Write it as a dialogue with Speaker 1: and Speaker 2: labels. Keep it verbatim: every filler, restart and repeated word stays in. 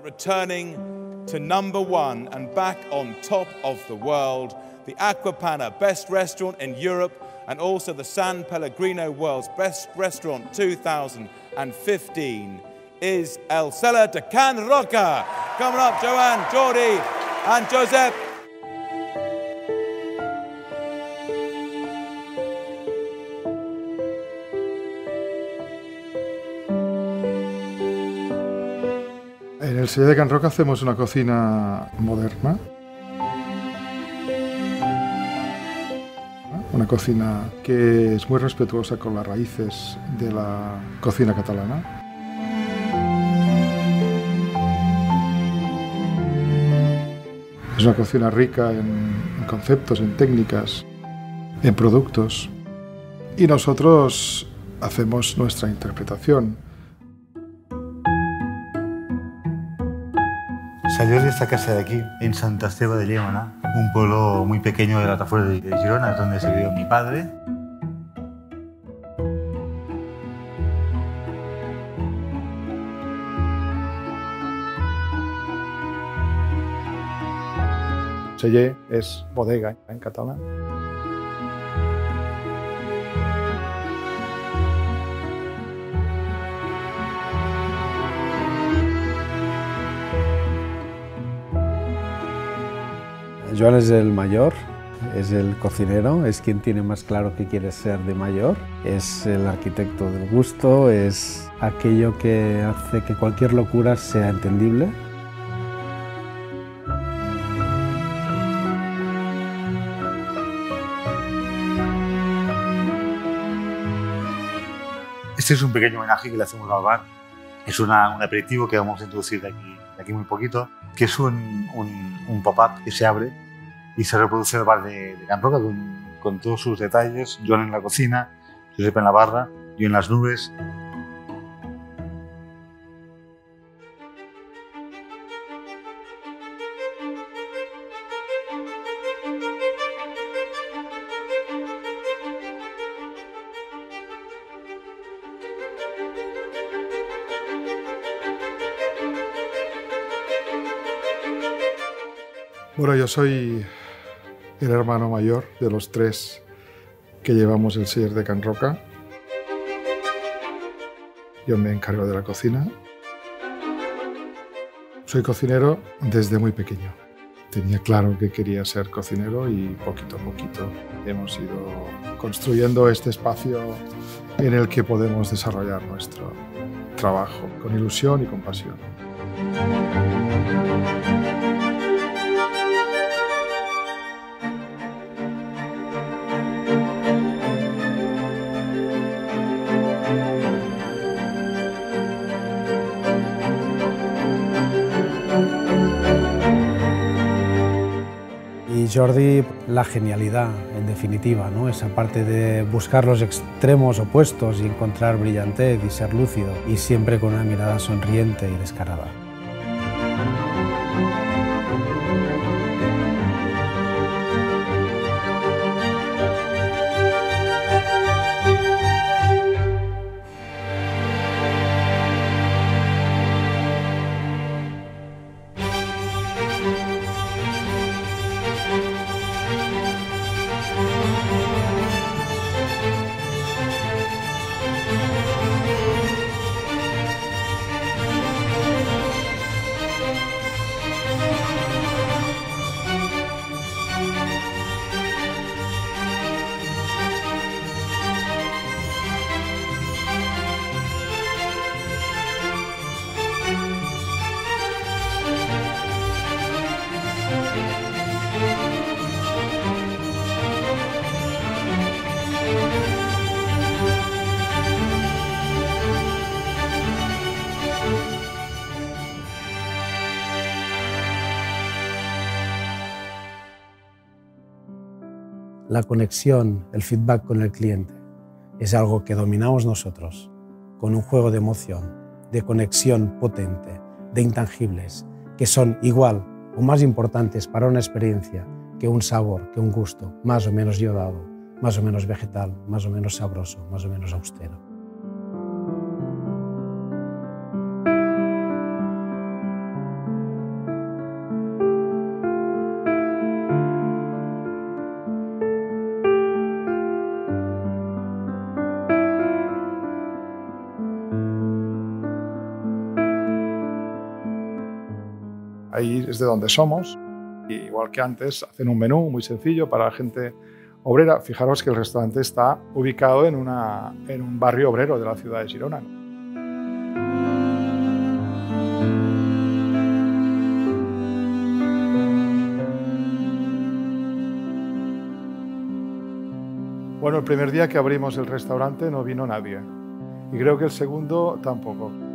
Speaker 1: that returning to number one and back on top of the world, the Aquapana Best Restaurant in Europe and also the San Pellegrino World's Best Restaurant two thousand fifteen is El Cellar de Can Roca. Coming up, Joanne, Jordi and Josep.
Speaker 2: En el Cellar de Can Roca hacemos una cocina moderna, una cocina que es muy respetuosa con las raíces de la cocina catalana. Es una cocina rica en, en conceptos, en técnicas, en productos, y nosotros hacemos nuestra interpretación.
Speaker 3: Salió de esta casa de aquí, en Santa Esteve de Llémena, un pueblo muy pequeño de la Tafuera de Girona, donde se crió mi padre.
Speaker 2: Celler es bodega en catalán.
Speaker 4: Joan es el mayor, es el cocinero, es quien tiene más claro qué quiere ser de mayor, es el arquitecto del gusto, es aquello que hace que cualquier locura sea entendible.
Speaker 3: Este es un pequeño homenaje que le hacemos al bar. Es una, un aperitivo que vamos a introducir de aquí, de aquí muy poquito, que es un, un, un pop-up que se abre y se reproduce el bar de, de Can Roca con, con todos sus detalles. Joan en la cocina, Josep en la barra, yo en las nubes.
Speaker 2: Bueno, yo soy el hermano mayor de los tres que llevamos el Cellar de Can Roca. Yo me encargo de la cocina. Soy cocinero desde muy pequeño. Tenía claro que quería ser cocinero y poquito a poquito hemos ido construyendo este espacio en el que podemos desarrollar nuestro trabajo con ilusión y con pasión.
Speaker 4: Y Jordi, la genialidad, en definitiva, ¿no? Esa parte de buscar los extremos opuestos y encontrar brillantez y ser lúcido, y siempre con una mirada sonriente y descarada. La conexión, el feedback con el cliente, es algo que dominamos nosotros, con un juego de emoción, de conexión potente, de intangibles, que son igual o más importantes para una experiencia que un sabor, que un gusto, más o menos iodado, más o menos vegetal, más o menos sabroso, más o menos austero.
Speaker 2: ahí es de donde somos. Y igual que antes, hacen un menú muy sencillo para la gente obrera. Fijaros que el restaurante está ubicado en, una, en un barrio obrero de la ciudad de Girona. Bueno, el primer día que abrimos el restaurante no vino nadie. Y creo que el segundo tampoco.